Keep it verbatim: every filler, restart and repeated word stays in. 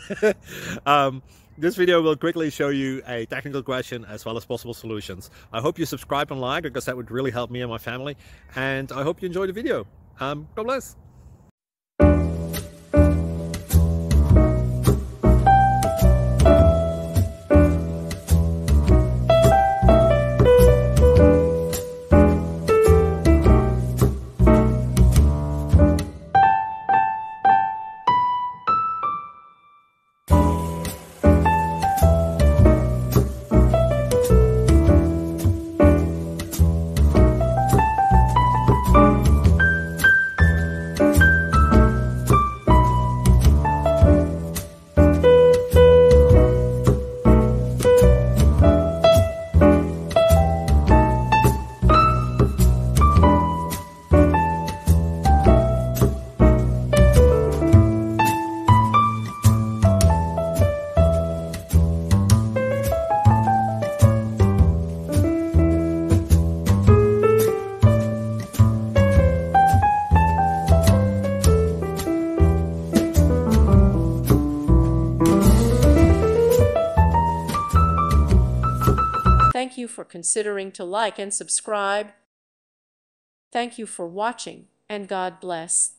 um, this video will quickly show you a technical question as well as possible solutions. I hope you subscribe and like, because that would really help me and my family. And I hope you enjoy the video. Um, God bless. Thank you for considering to like and subscribe. Thank you for watching, and God bless.